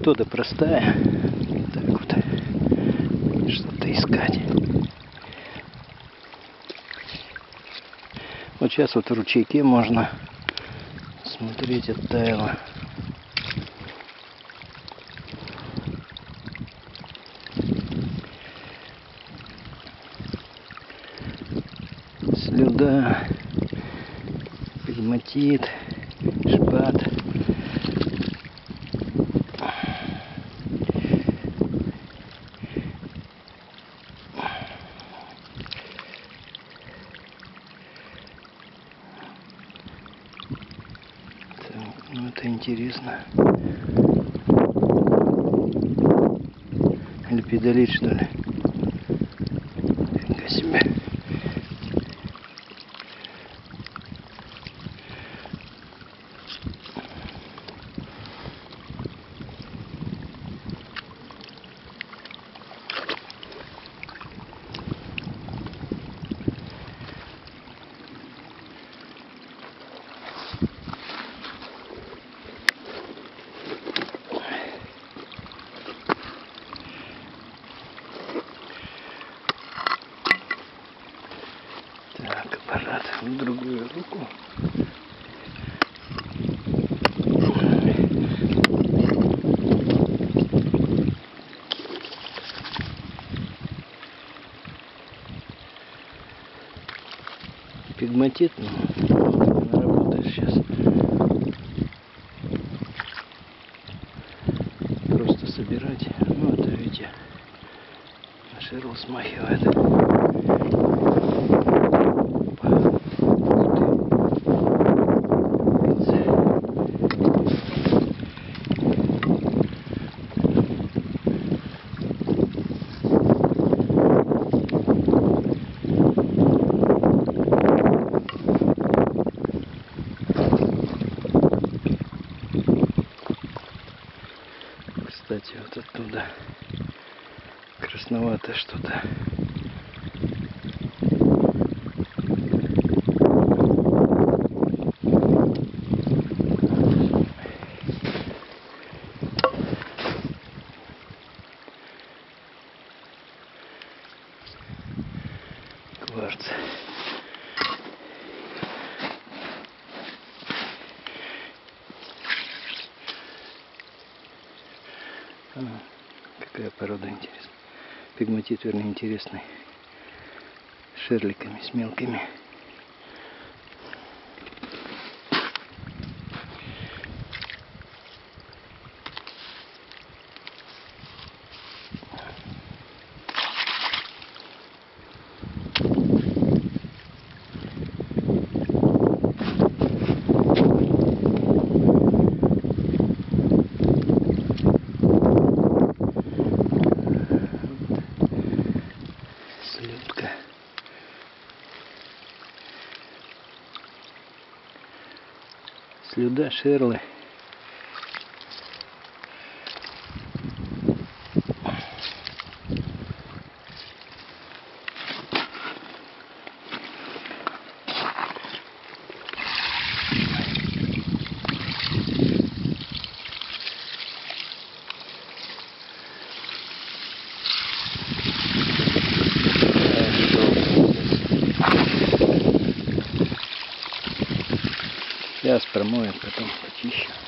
Метода простая. Так вот, что-то искать. Вот сейчас вот в ручейке можно смотреть, оттаяло. Слюда, пегматит, шпат. Ну, это интересно. Или педалит, что ли? Фига себе. Так, аппарат в другую руку. Пегматит, ну, она работает сейчас. Просто собирать. Ну, это, видите, на шерл смахивает. Кстати, вот оттуда красновато что-то. Кварц. Какая порода интересная. Пегматит, вернее, интересный. С шерликами, с мелкими. Слюдка. Слюда, шерлы. Сейчас промоем, потом почищу.